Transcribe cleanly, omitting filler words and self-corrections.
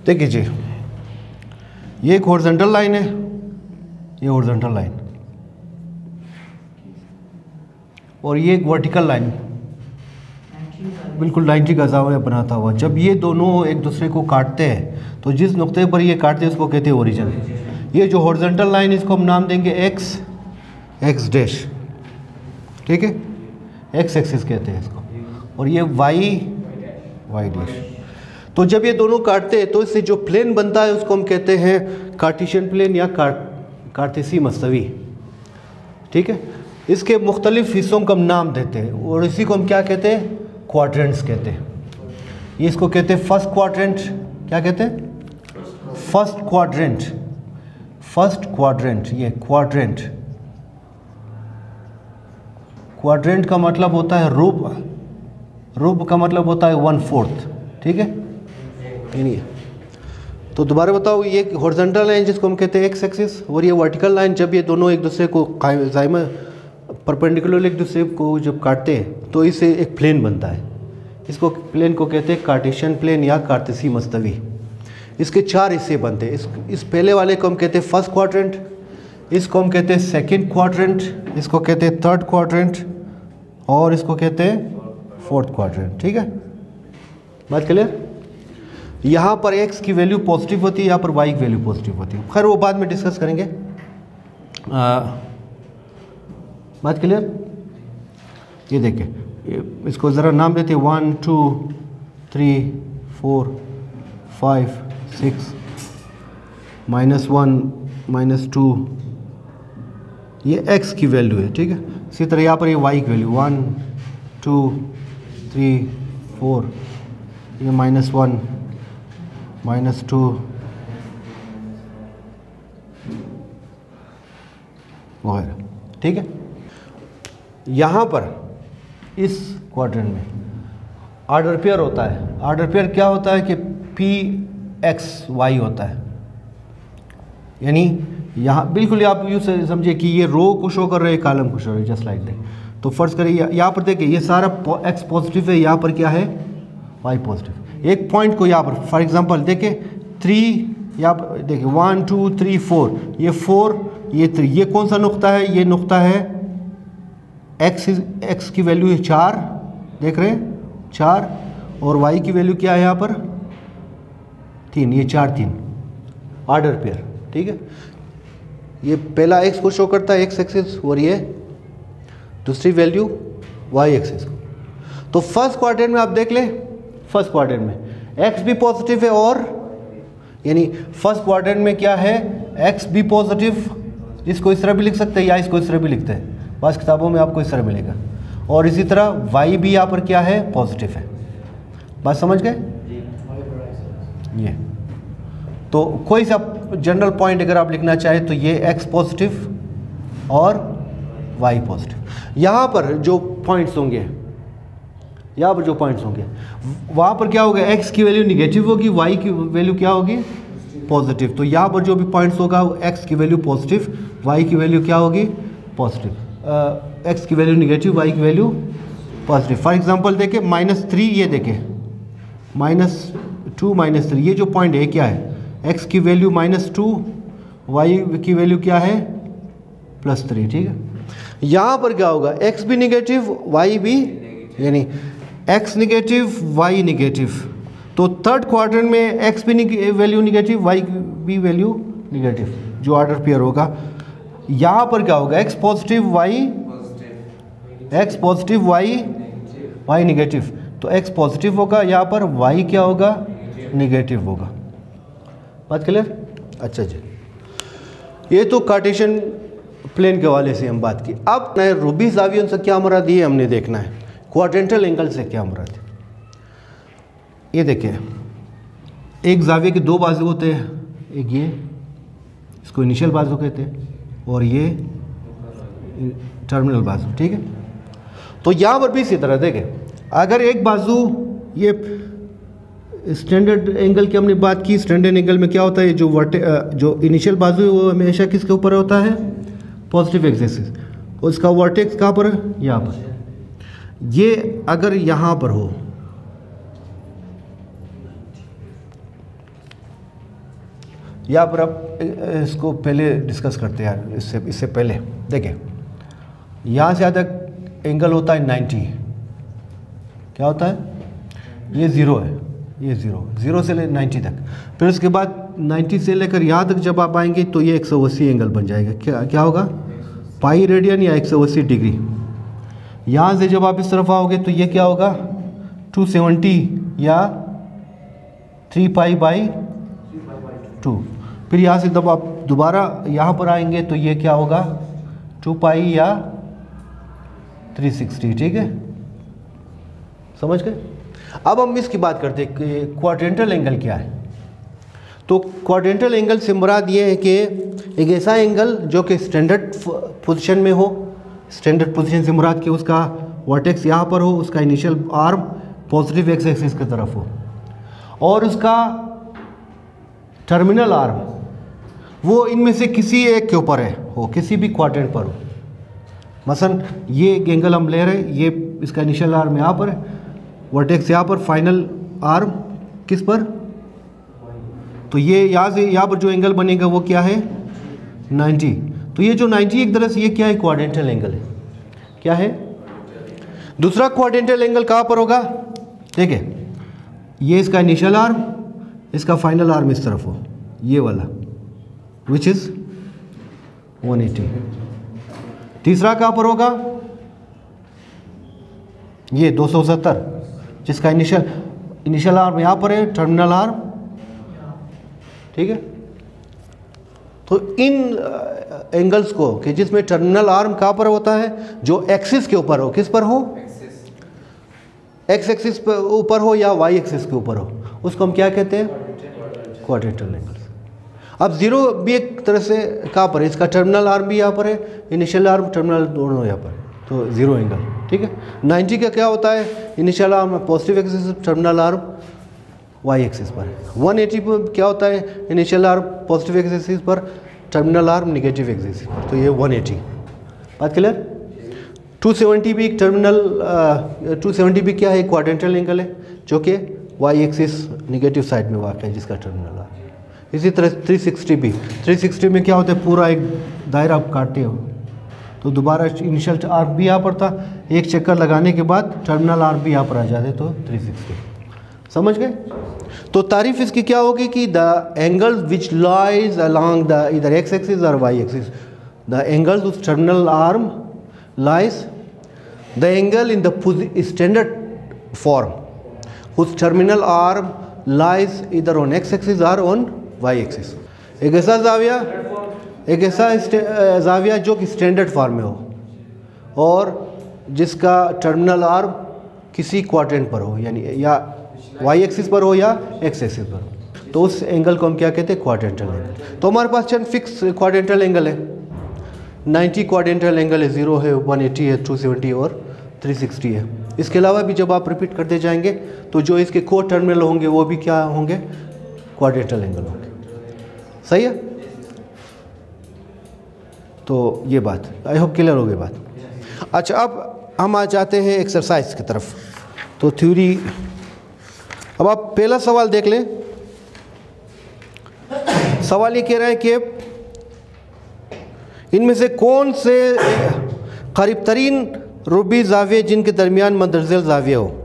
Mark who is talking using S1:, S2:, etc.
S1: देखिए जी, ये एक हॉरिजॉन्टल लाइन है, ये हॉरिजॉन्टल लाइन, और ये एक वर्टिकल लाइन बिल्कुल 90 गज़ा में बनाता हुआ। जब ये दोनों एक दूसरे को काटते हैं तो जिस नुक्ते पर ये काटते हैं उसको कहते हैं ओरिजिन। ये जो हॉरिजॉन्टल लाइन इसको हम नाम देंगे एक्स डैश, ठीक है, एक्स एक्सिस कहते हैं इसको, और ये वाई डैश। तो जब ये दोनों काटते हैं तो इससे जो प्लेन बनता है उसको हम कहते हैं कार्टेशियन प्लेन या कार्टेसी मस्तवी, ठीक है। इसके मुख्तलिफ हिस्सों को हम नाम देते हैं और इसी को हम क्या कहते हैं, क्वाड्रेंट्स कहते हैं। ये इसको कहते हैं फर्स्ट क्वाड्रेंट, क्या कहते हैं, फर्स्ट क्वाड्रेंट। ये क्वाड्रेंट का मतलब होता है रूब का मतलब होता है 1/4, ठीक है, ये नहीं है। तो दोबारा बताओ, ये हॉरिजॉन्टल लाइन जिसको हम कहते हैं एक्स एक्सिस, और ये वर्टिकल लाइन, जब ये दोनों एक दूसरे को परपेंडिकुलर एक दूसरे को जब काटते हैं तो इससे एक प्लेन बनता है। इसको प्लेन को कहते हैं कार्टेशियन प्लेन या कार्टेसी मस्तवी। इसके 4 हिस्से बनते हैं। इस पहले वाले को हम कहते हैं फर्स्ट क्वाड्रेंट, इसको हम कहते हैं सेकंड क्वाड्रेंट, इसको कहते हैं थर्ड क्वाड्रेंट, और इसको कहते हैं फोर्थ क्वाड्रेंट, ठीक है, बात क्लियर। यहाँ पर एक्स की वैल्यू पॉजिटिव होती है, यहाँ पर वाई की वैल्यू पॉजिटिव होती है, खैर वो बाद में डिस्कस करेंगे। बात क्लियर। ये देखिए, इसको ज़रा नाम देते हैं 1 2 3 4 5 6 -1 -2, ये x की वैल्यू है, ठीक है। इसी तरह यहाँ पर ये y की वैल्यू 1 2 3 4, ये -1 -2 वगैरह, ठीक है। यहाँ पर इस क्वाड्रेंट में ऑर्डर पेयर होता है। ऑर्डर पेयर क्या होता है कि pxy होता है, यानी यहाँ बिल्कुल आप यूँ से समझिए कि ये रो को शो कर रहे हैं, कॉलम को शो रहे हैं, जस्ट लाइक दैट। तो फर्स्ट करिए, यहाँ पर देखिए ये सारा x पॉजिटिव है, यहाँ पर क्या है, y पॉजिटिव। एक पॉइंट को यहाँ पर फॉर एग्जांपल देखिए 3, यहाँ पर देखिए 1 2 3 4, ये 4 ये 3, ये कौन सा नुक्ता है, ये नुक्ता है x की वैल्यू है 4, देख रहे हैं 4, और y की वैल्यू क्या है यहाँ पर 3, ये 4 3, ऑर्डर पेयर, ठीक है। ये पहला x को शो करता है x एक्सिस, और ये दूसरी वैल्यू y एक्सिस को। तो फर्स्ट क्वाड्रेंट में आप देख ले, फर्स्ट क्वाड्रेंट में x भी पॉजिटिव है, और यानी फर्स्ट क्वाड्रेंट में क्या है, x भी पॉजिटिव, इसको इस तरह भी लिख सकते हैं या इसको इस तरह भी लिखते हैं, बस किताबों में आपको इस तरह मिलेगा, और इसी तरह y भी यहाँ पर क्या है, पॉजिटिव है। बात समझ गए। ये तो कोई सा जनरल पॉइंट अगर आप लिखना चाहें तो ये x पॉजिटिव और y पॉजिटिव। यहाँ पर जो पॉइंट्स होंगे, यहाँ पर जो पॉइंट्स होंगे वहाँ पर क्या होगा, x की वैल्यू निगेटिव होगी, y की वैल्यू क्या होगी, पॉजिटिव। तो यहाँ पर जो भी पॉइंट्स होगा x की वैल्यू पॉजिटिव, y की वैल्यू क्या होगी, पॉजिटिव, x की वैल्यू निगेटिव, y की वैल्यू पॉजिटिव। फॉर एग्जांपल देखिए -3, ये देखिए -2 -3, ये जो पॉइंट है क्या है, x की वैल्यू -2, y की वैल्यू क्या है, +3, ठीक है। यहाँ पर क्या होगा, x भी निगेटिव, y भी, यानी x निगेटिव y निगेटिव। तो थर्ड क्वाड्रेंट में x भी वैल्यू निगेटिव, y भी वैल्यू निगेटिव, जो ऑर्डर पेयर होगा। यहाँ पर क्या होगा, x पॉजिटिव y निगेटिव, तो x पॉजिटिव होगा, यहाँ पर y क्या होगा, निगेटिव होगा। बात क्लियर। अच्छा जी, ये तो कार्टेशियन प्लेन के हवाले से हम बात की। अब नए रूबी ज़ावियों से क्या मुराद है हमने देखना है, क्वाड्रेंटल एंगल से क्या मुराद है। ये देखिए, एक ज़ाविये के 2 बाजू होते हैं, एक ये, इसको इनिशियल बाजू कहते हैं, और ये टर्मिनल बाजू, ठीक है। तो यहाँ पर भी इसी तरह देखें, अगर एक बाजू, ये स्टैंडर्ड एंगल की हमने बात की, स्टैंडर्ड एंगल में क्या होता है, जो इनिशियल बाजू है वो हमेशा किसके ऊपर होता है, पॉजिटिव एक्सिस, और इसका वर्टेक्स कहाँ पर है, यहाँ पर। ये अगर यहाँ पर हो, यहाँ पर अब इसको पहले डिस्कस करते हैं यार, इससे पहले देखें, यहाँ से यहाँ तक एंगल होता है 90, क्या होता है, ये 0 है, ये 0 से ले 90 तक, फिर उसके बाद 90 से लेकर यहाँ तक जब आप आएंगे तो ये 180 एंगल बन जाएगा। क्या होगा, पाई रेडियन या 180 डिग्री। यहाँ से जब आप इस तरफ आओगे तो ये क्या होगा, 270 या 3 पाई बाई 2। फिर यहाँ से जब आप दोबारा यहाँ पर आएंगे तो ये क्या होगा, 2 पाई या 360। ठीक है, समझ गए। अब हम इसकी बात करते हैं कि क्वाड्रेंटल एंगल क्या है। तो क्वाड्रेंटल एंगल से मुराद ये है कि एक ऐसा एंगल जो कि स्टैंडर्ड पोजीशन में हो। स्टैंडर्ड पोजीशन से मुराद कि उसका वर्टेक्स यहाँ पर हो, उसका initial arm positive X axis की तरफ हो, और उसका टर्मिनल आर्म वो इनमें से किसी एक के ऊपर हो, किसी भी क्वाड्रेंट पर हो। मसलन ये एंगल हम ले रहे हैं, ये इसका इनिशियल आर्म यहाँ पर है, वर्टेक्स यहाँ पर, फाइनल आर्म किस पर, तो ये यहाँ से यहाँ पर जो एंगल बनेगा वो क्या है, 90। तो ये जो 90 एक तरह से ये क्या है, क्वाड्रेंटल एंगल है। क्या है, दूसरा क्वाड्रेंटल एंगल कहाँ पर होगा, देखिए ये इसका इनिशियल आर्म, इसका फाइनल आर्म इस तरफ हो, ये वाला, विच इज 180। तीसरा कहाँ पर होगा, ये 270, जिसका इनिशियल आर्म यहाँ पर है, टर्मिनल आर्म, ठीक है। तो इन एंगल्स को कि जिसमें टर्मिनल आर्म कहाँ पर होता है, जो एक्सिस के ऊपर हो, किस पर हो, एक्स एक्सिस पर ऊपर हो या वाई एक्सिस के ऊपर हो, उसको हम क्या कहते हैं, क्वाड्रेंटल एंगल्स। अब जीरो भी एक तरह से कहाँ पर है, इसका टर्मिनल आर्म भी यहाँ पर है, इनिशियल आर्म टर्मिनल दोनों यहाँ पर है, तो जीरो एंगल। ठीक है, 90 का क्या होता है, initial arm positive axis, terminal arm Y axis पर है। 180 पर क्या होता है, इनिशियल आर्म पॉजिटिव एक्सिस पर, टर्मिनल आर्म निगेटिव एक्सिस पर, तो ये 180। बात क्लियर। 270 भी टर्मिनल 270 भी क्या है, क्वाड्रेंटल एंगल है, जो कि वाई एक्सिस निगेटिव साइड में वाक़ है, जिसका टर्मिनल आर्म। इसी तरह 360 भी, 360 में क्या होता है, पूरा एक दायरा आप काटते हो, तो दोबारा इनिशियल आर्म भी यहाँ पर था, एक चक्कर लगाने के बाद टर्मिनल आर्म भी यहाँ पर आ जाते, तो 360। समझ गए। तो तारीफ इसकी क्या होगी कि the angle which lies along the इधर एक्स एक्सिस और वाई एक्सिस, द एंगल उस terminal arm lies the angle in the standard form whose terminal arm lies either on x axis or on y axis। एक ऐसा जाविया जो कि standard form में हो और जिसका टर्मिनल आर्म किसी क्वाड्रेंट पर हो, यानी या y एक्सिस पर हो या x एक्सिस पर हो, तो उस एंगल को हम क्या कहते हैं, क्वाड्रेंटल एंगल। तो हमारे पास चंद फिक्स क्वाड्रेंटल एंगल है, 90 क्वाड्रेंटल एंगल है, 0 है, 180 है, 270 और 360 है। इसके अलावा भी जब आप रिपीट करते जाएंगे तो जो इसके को टर्मिनल होंगे वो भी क्या होंगे, क्वाड्रेंटल एंगल होंगे। सही है। तो ये बात आई होप क्लियर हो गई बात। अच्छा, अब हम आ जाते हैं एक्सरसाइज की तरफ। तो थ्योरी, अब आप पहला सवाल देख लें। सवाल ये कह रहा है कि इनमें से कौन से करीब तरीन रुबी जाविये जिनके दरमियान मंदरज़ेल जाविया हो,